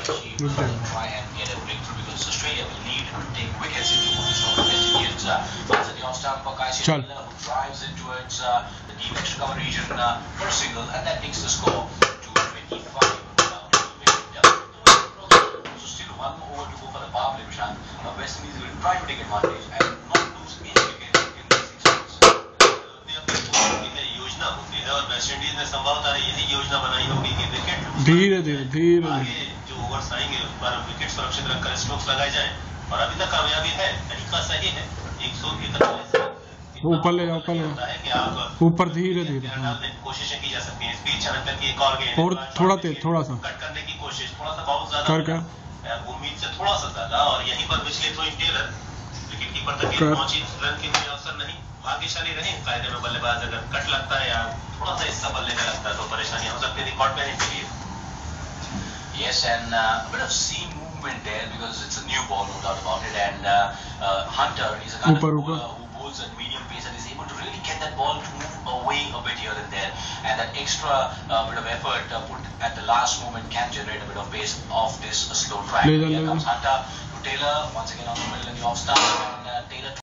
will try and get a breakthrough because Australia will need to take wickets into one of the West Indians. Once the off-stump for who drives it towards the deep extra cover region for a single, and that takes the score to 25. So still 1 over to go for the power play, Prashant. West Indies will try to take advantage and not lose any wicket in these 6 overs. योजना होती है और West Indies ने संभवतः यही योजना बनाई होगी कि विकेट धीरे धीरे आगे जो ओवर्स आएंगे उस पर विकेट सुरक्षित रखकर स्ट्रोक्स लगाए जाएं और अभी तक कामयाबी है, तरीका सही है। 141 ऊपर ले जाओ, ऊपर धीरे धीरे कोशिशें की जा सकती हैं। इस बीच अंदर की एक और गेंद और थोड़ा तेज, थोड़ा सा कट करने की कोशिश, थोड़ा सा बहुत ज्यादा कर क्या उम्मीद से थोड़ा सा ज्यादा, और यहीं पर पिछले थ्रो टेलर विकेट कीपर तक पहुंची, रन के लिए अवसर नहीं, भाग्यशाली रहे। कायदे में बल्लेबाज अगर कट लगता है या थोड़ा सा हिस्सा बल्ले का लगता है तो परेशानी हो सकती है रिकॉर्ड पे के लिए। Yes, and a bit of seam movement there because it's a new ball, no doubt about it. And Hunter is a kind of bowler who bowls at medium pace and is able to really get that ball to move away a bit here and there. And that extra bit of effort put at the last moment can generate a bit of pace off this slow track. Here comes Hunter to Taylor once again on the middle in the off stump.